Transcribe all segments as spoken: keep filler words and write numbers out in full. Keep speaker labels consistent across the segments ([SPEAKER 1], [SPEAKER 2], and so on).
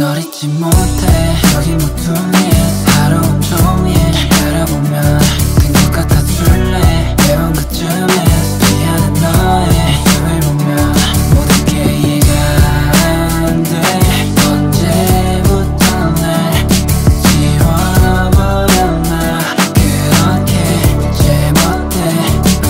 [SPEAKER 1] 널 잊지 못해. 여기 모퉁이 하루 종일 바라보면 된 것 같아 줄래. 매번 그쯤에 피하는 너의 모습을 보면 모든 게 이해가 안 돼. 언제부터 날 지워버렸나. 그렇게 제멋대로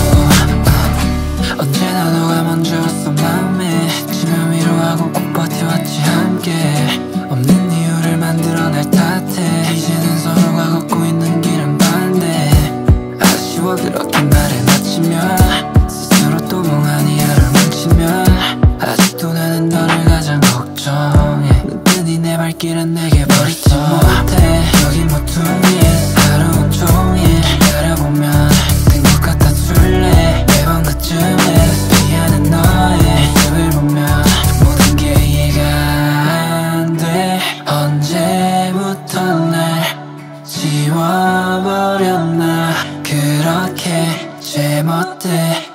[SPEAKER 1] 언제나 너가 먼저였어. 맘에 지면 위로하고 꼭 버텨왔지 함께. 없는 이유를 만들어 날 탓해. 이제는 서로가 걷고 있는 길은 반대. 아쉬워 그렇게 말을 마치면 스스로 또 멍하니 하루를 망치면 아직도 나는 너를 가장 걱정해. 눈뜨니 내 발길은 내게 버리지 못해. 여기 모퉁이 하루 종일 바라보면 된 것 같아 줄래. 매번 그쯤에 피하는 너의 모습을 보면 모든 게 이해가 안 돼. 언제부터 날 지워버렸나. 그렇게 제멋대로